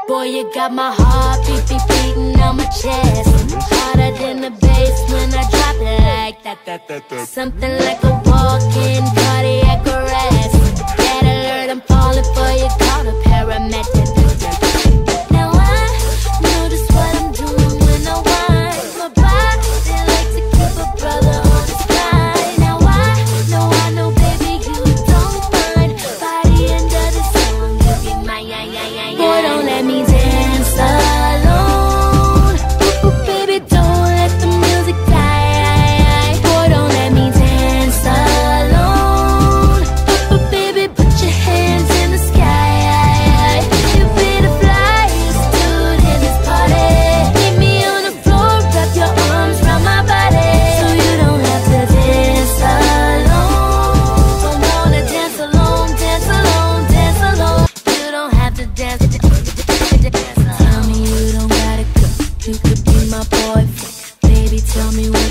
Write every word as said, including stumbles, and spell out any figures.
Boy, you got my heart beat, beat, beating on my chest. Harder than the bass when I drop it like that, that, that, that. Something like a walk-in cardiac arrest. Red alert, I'm falling for you, call the paramedic. Now I know just what I'm doing when I whine. My body like to keep a brother on his line. Now I know, I know, baby, you don't mind. Body under the song, you be mine, yeah, yeah, yeah, yeah. Boy, don't let me dance alone. Ooh, baby, don't let the music die. Boy, don't let me dance alone. Ooh, baby, put your hands in the sky. You be the flyest dude in this party. Meet me on the floor, wrap your arms around my body. So you don't have to dance alone. Don't wanna dance alone, dance alone, dance alone. You don't have to dance. Tell me you don't gotta go. You could be my boyfriend. Baby, tell me what